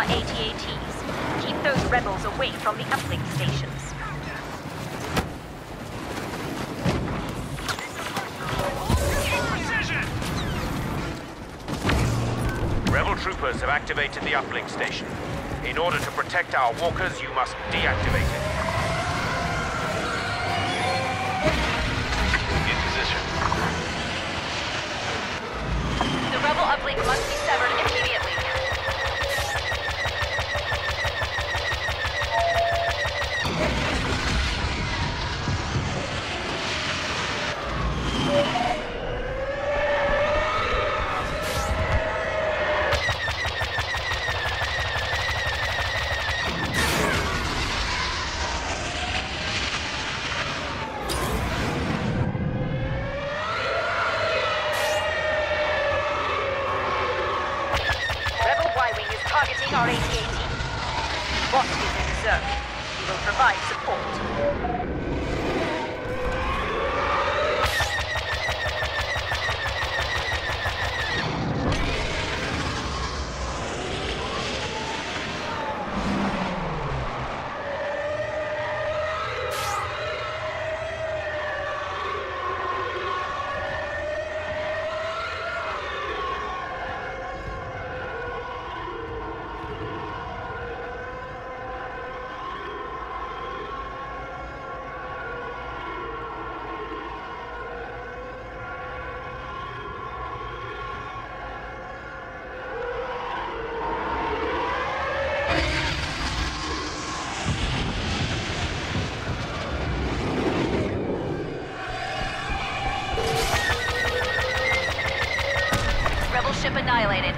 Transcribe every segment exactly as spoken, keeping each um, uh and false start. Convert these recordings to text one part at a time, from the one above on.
A T A Ts. Keep those rebels away from the uplink stations. Rebel troopers have activated the uplink station. In order to protect our walkers, you must deactivate it. In position. The rebel uplink must be severed immediately. Targeting our A T A T. Boss is in the zone. He will provide support. Ship annihilated.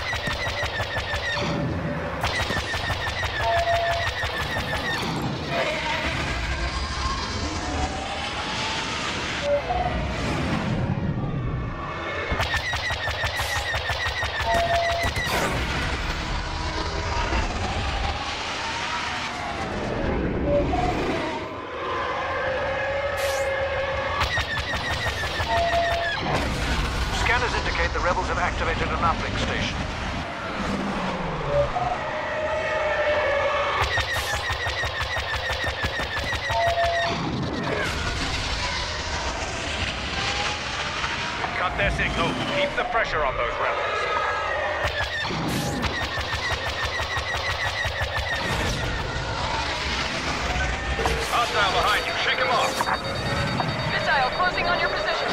Scanners indicate the rebels have activated an uplink station. Cut their signal. Keep the pressure on those rebels. Hostile behind you. Shake him off. Missile closing on your position.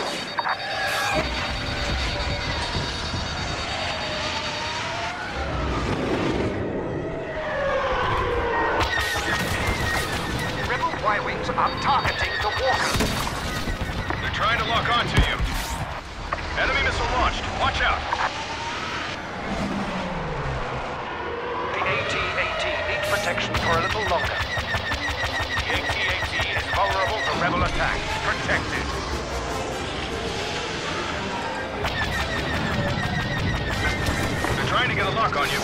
Y-wings are targeting the walkers. They're trying to lock onto you. Enemy missile launched. Watch out. The A T A T needs protection for a little longer. The A T A T is vulnerable to rebel attack. Protect it. They're trying to get a lock on you.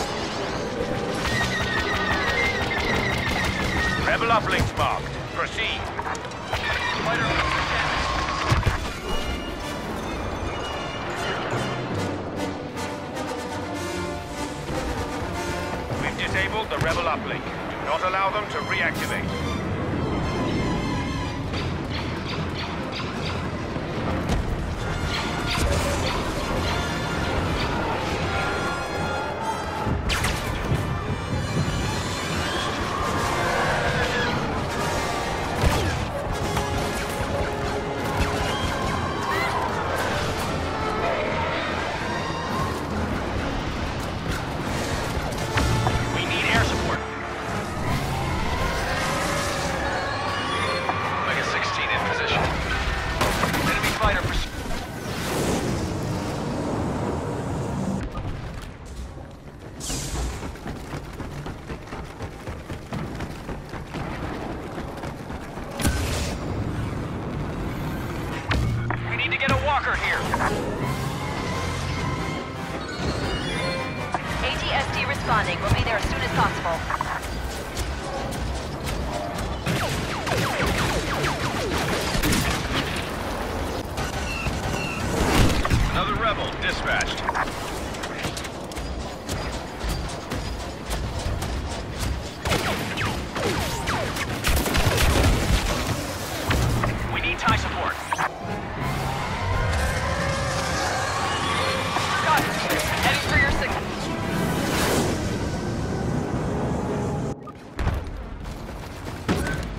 Rebel uplinks marked. Proceed. We've disabled the rebel uplink. Do not allow them to reactivate.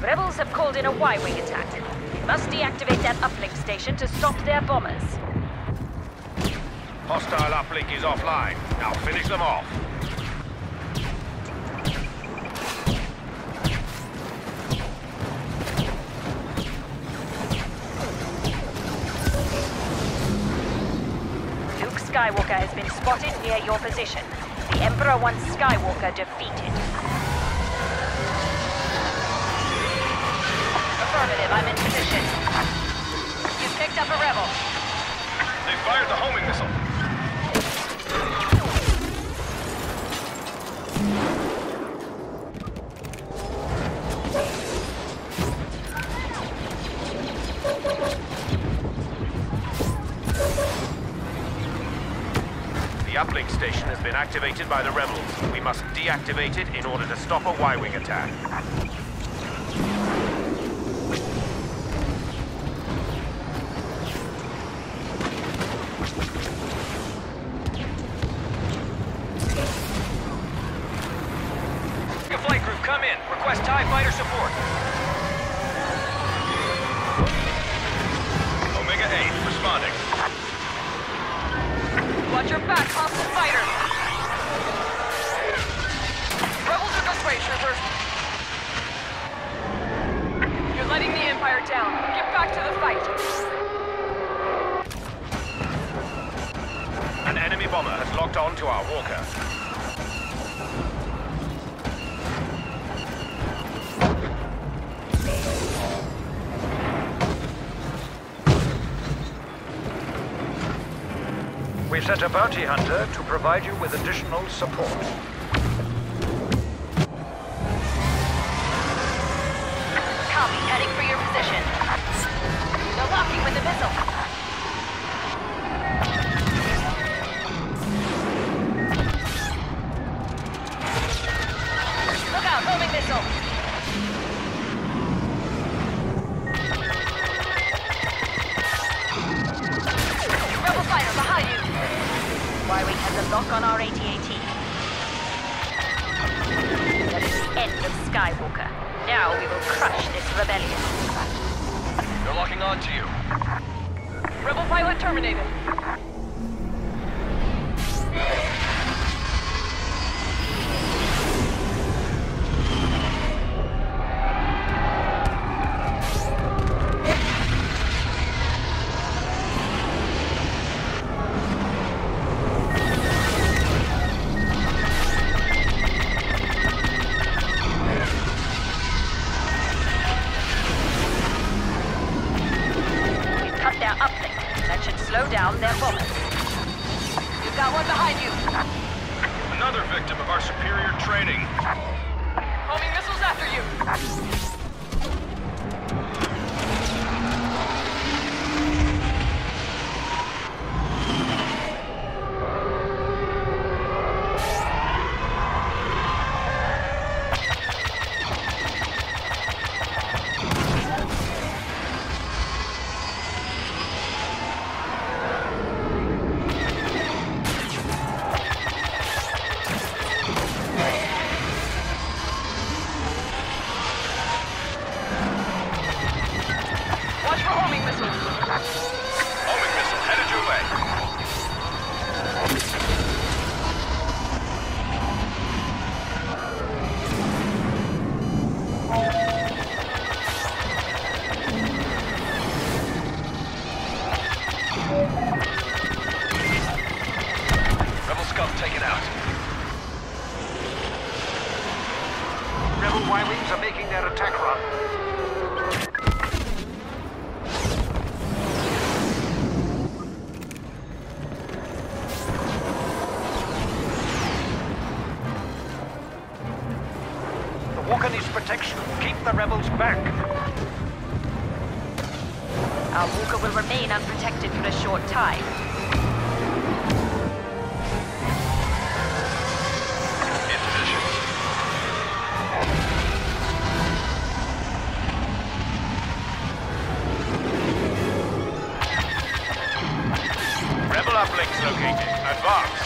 Rebels have called in a Y-wing attack. We must deactivate that uplink station to stop their bombers. Hostile uplink is offline. Now finish them off. Luke Skywalker has been spotted near your position. The Emperor wants Skywalker defeated. Affirmative, I'm in position. You've picked up a rebel. They fired the homing missile. The uplink station has been activated by the rebels. We must deactivate it in order to stop a Y-wing attack. Flight group, come in. Request TIE fighter support. Omega eight, responding. Watch your back, hostile fighter! Rebels are this way, troopers! You're letting the Empire down. Get back to the fight! An enemy bomber has locked on to our walker. We've sent a bounty hunter to provide you with additional support. Copy, heading for your position. They're locking with the missile. Look out, homing missile! Rebel fighter, behind you! Y-wing has a lock on our A T A T. That is the end of Skywalker. Now we will crush this rebellion. They're locking on to you. Rebel pilot terminated. Slow down their bombers. You've got one behind you. Another victim of our superior training. Homing missiles after you. Rebel scum taken out. Rebel Y-wings are making their attack run. The walker needs protection. Keep the rebels back. Our walker will remain unprotected for a short time. In position. Rebel uplinks located. Advance.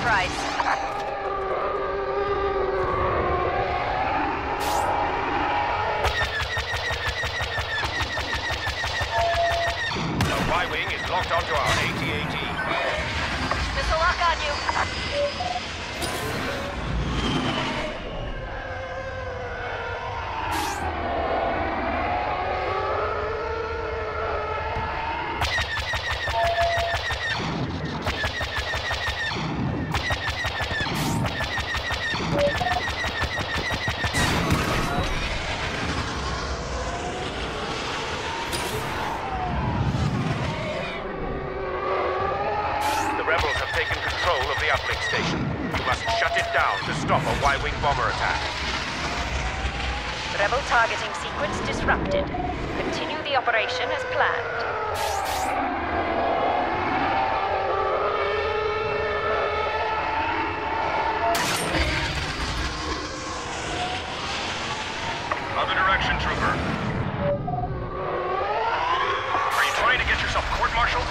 price. The Y-Wing is locked onto our A T A T. Missile lock on you. Station. You must shut it down to stop a Y-Wing bomber attack. Rebel targeting sequence disrupted. Continue the operation as planned. Other direction, trooper. Are you trying to get yourself court-martialed?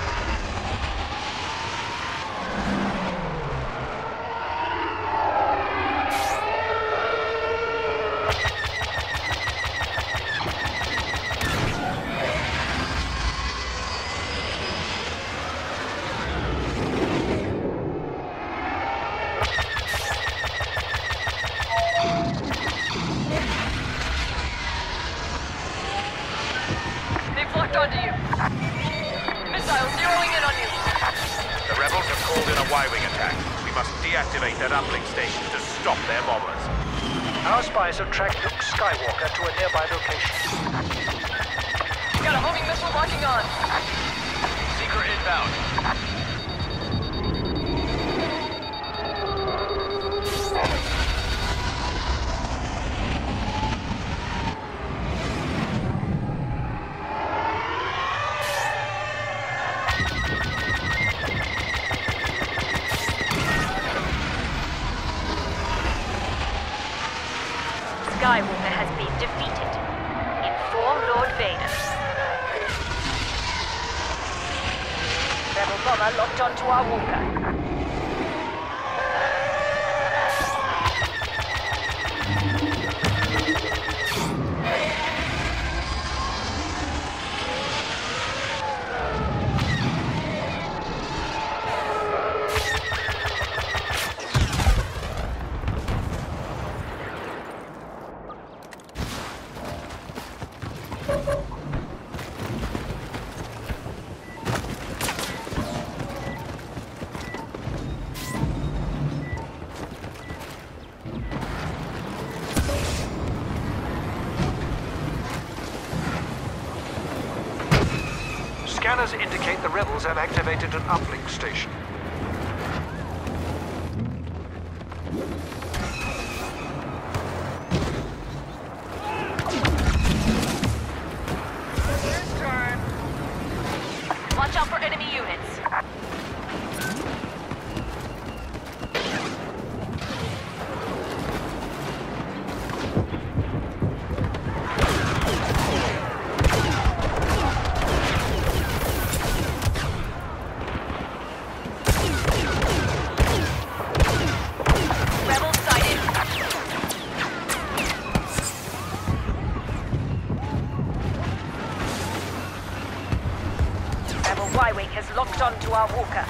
Onto you. Missile zeroing in on you. The rebels have called in a Y-Wing attack. We must deactivate that uplink station to stop their bombers. Our spies have tracked Luke Skywalker to a nearby location. Got a homing missile locking on. Seeker inbound. Skywalker has been defeated. Inform Lord Vader. Rebel bomber locked onto our walker. Scanners indicate the rebels have activated an uplink station. Watch out for enemy units. Rebels sighted. Rebel Y-Wing has locked onto our walker.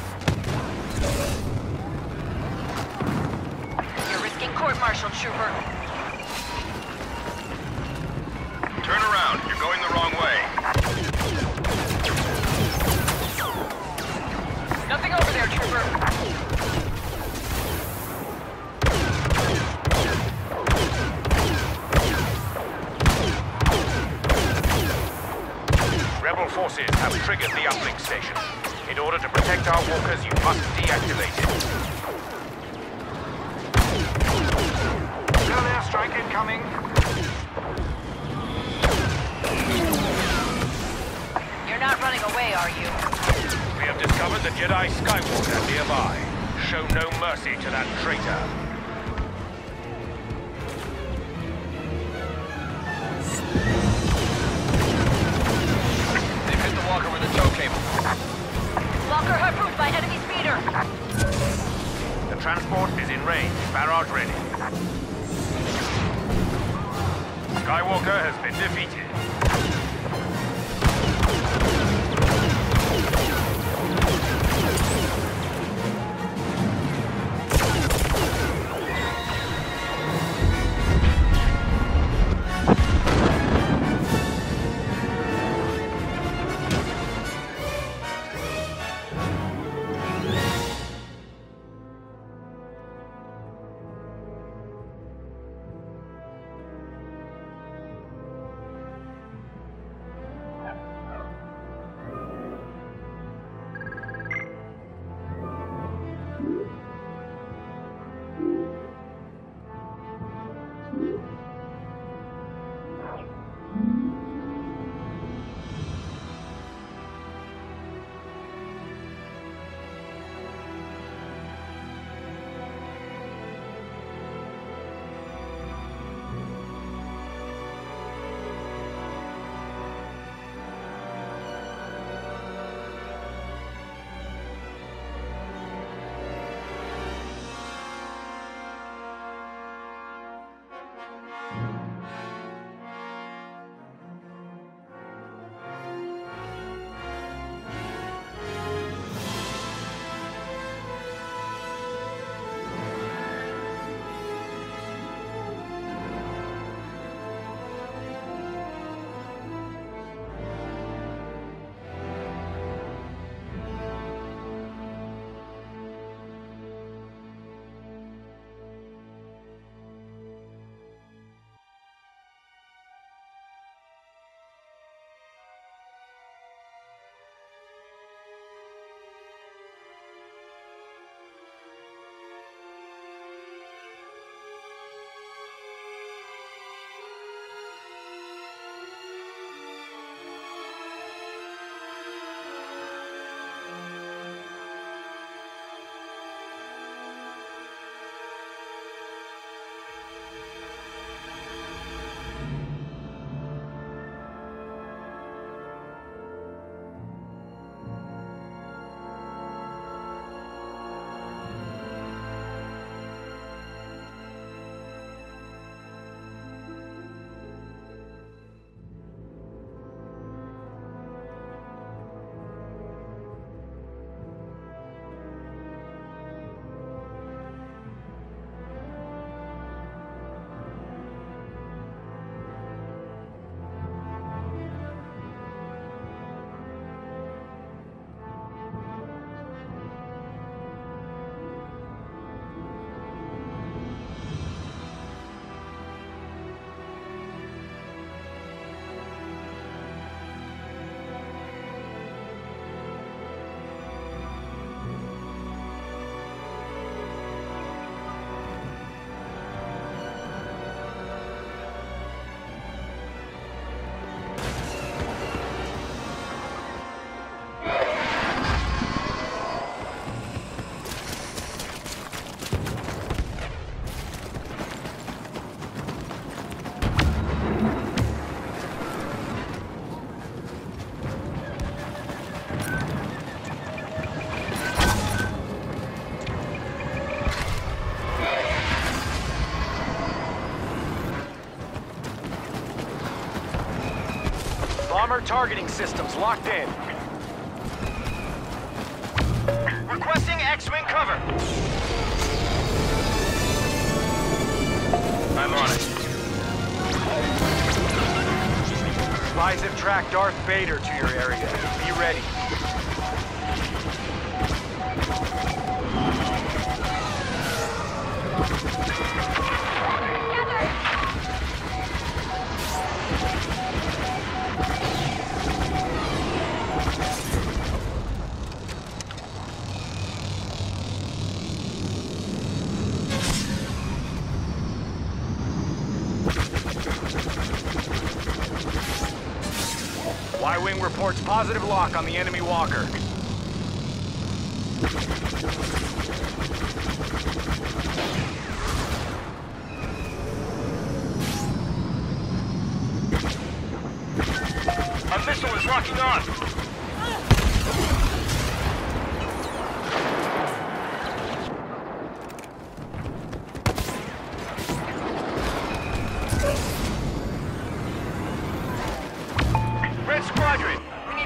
You're risking court-martial, trooper. Turn around. You're going the wrong way. Nothing over there, trooper. Rebel forces have triggered the uplink station. In order to protect our walkers, you must deactivate it. Still there, strike incoming. You're not running away, are you? We have discovered the Jedi Skywalker nearby. Show no mercy to that traitor. They've hit the walker with a tow cable. Walker harpooned by enemy speeder. Transport is in range. Barrage ready. Skywalker has been defeated. Bomber targeting systems locked in. Requesting X-Wing cover. I'm on it. Spies have tracked Darth Vader to your area. Be ready. Y-Wing reports positive lock on the enemy walker. A missile is locking on!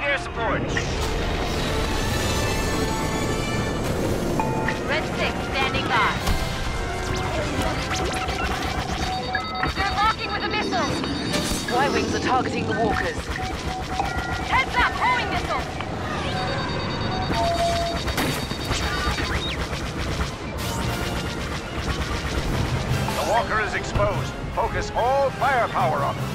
air support. Red six standing by. They're locking with a missile. Y-wings are targeting the walkers. Heads up, homing missile. The walker is exposed. Focus all firepower on him.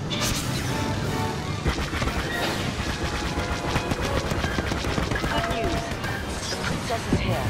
Good news. The princess is here.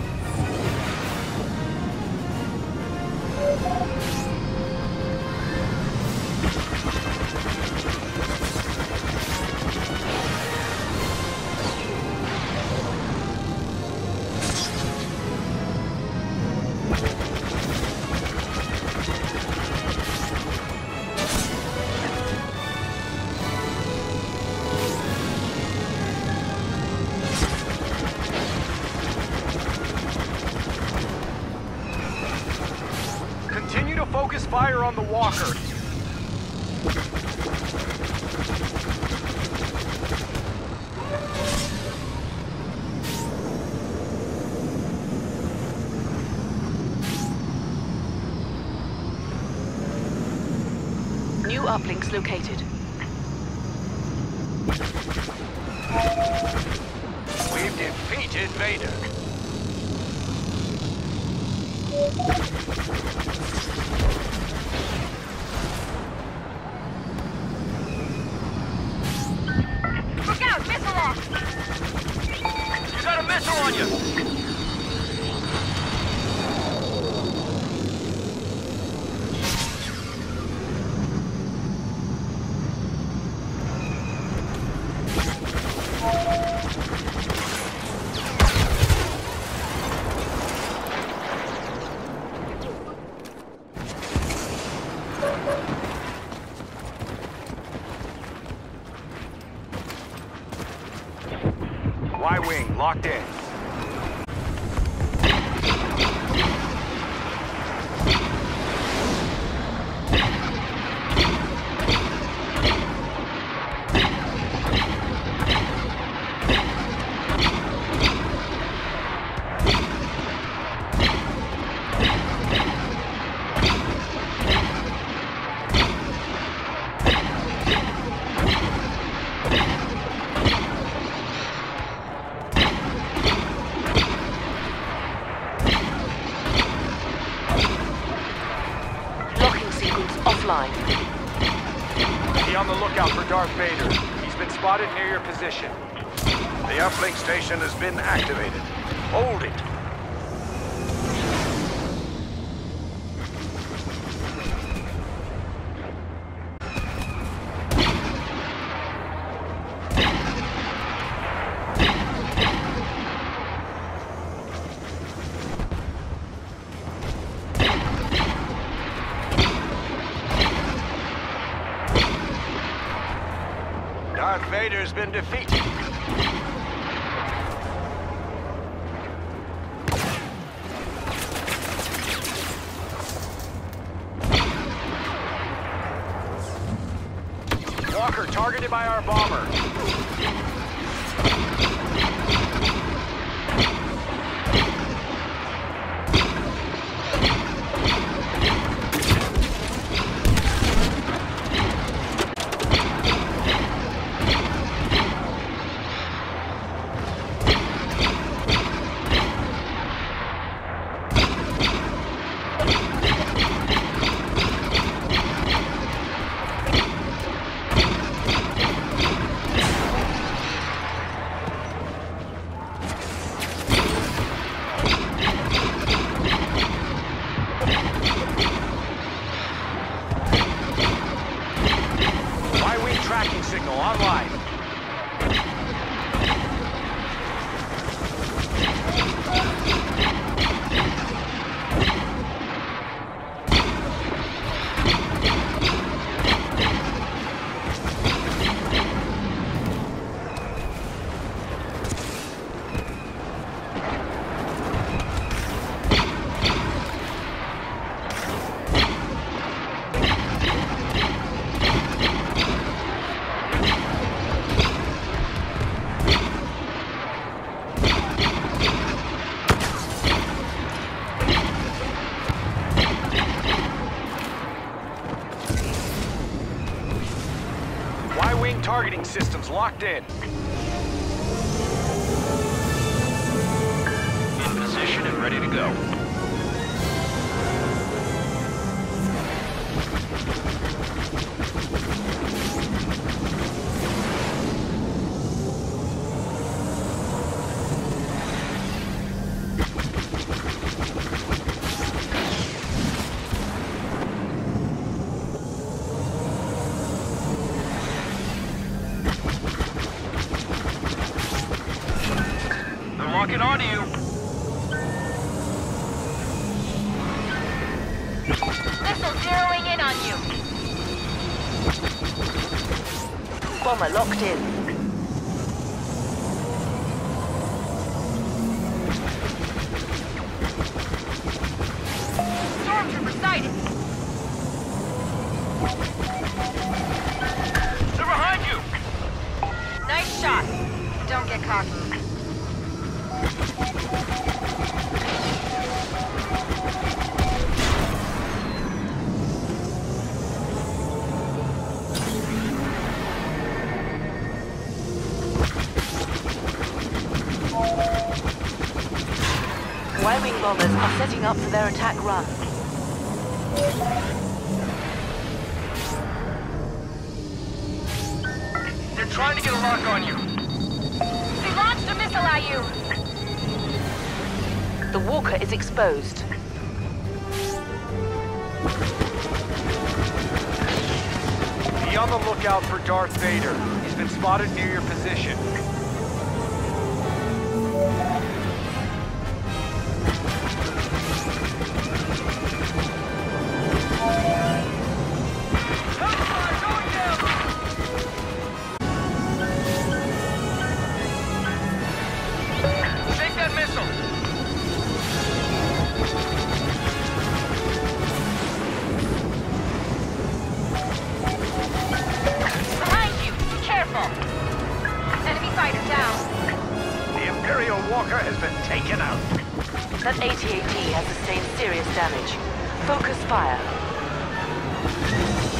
Continue to focus fire on the walker. New uplinks located. We've defeated Vader. Look out, missile lock. You got a missile on you! Y-wing locked in. Offline. Be on the lookout for Darth Vader. He's been spotted near your position. The uplink station has been activated. Hold it. Darth Vader's been defeated. Walker targeted by our bomber. systems locked in. In position and ready to go. Locking onto you. Missile zeroing in on you. Bomber locked in. Stormtrooper sighted. They're behind you. Nice shot. Don't get cocky. Y-wing bombers are setting up for their attack run. They're trying to get a lock on you. They launched a missile at you. The walker is exposed. Be on the lookout for Darth Vader. He's been spotted near your position. Take that missile. Behind you. Be careful. Enemy fighter down. The Imperial Walker has been taken out. That A T A T has sustained serious damage. Focus fire.